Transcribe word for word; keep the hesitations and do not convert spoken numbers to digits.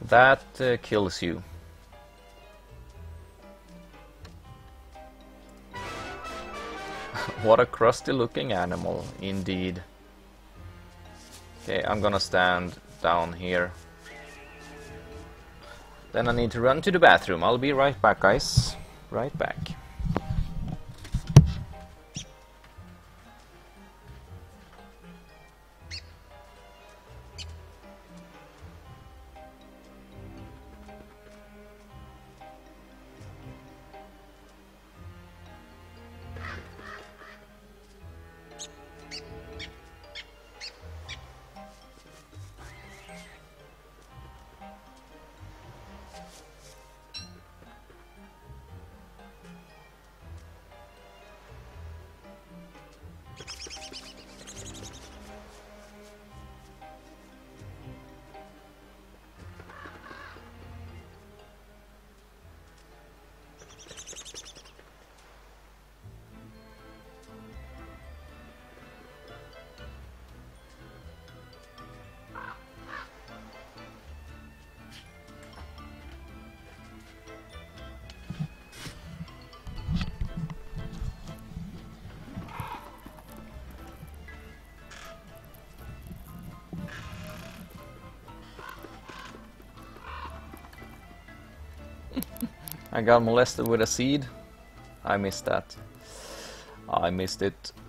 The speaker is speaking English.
That uh, kills you. What a crusty looking animal, indeed. Okay, I'm gonna stand down here. Then I need to run to the bathroom. I'll be right back, guys. Right back. I got molested with a seed. I missed that. I missed it.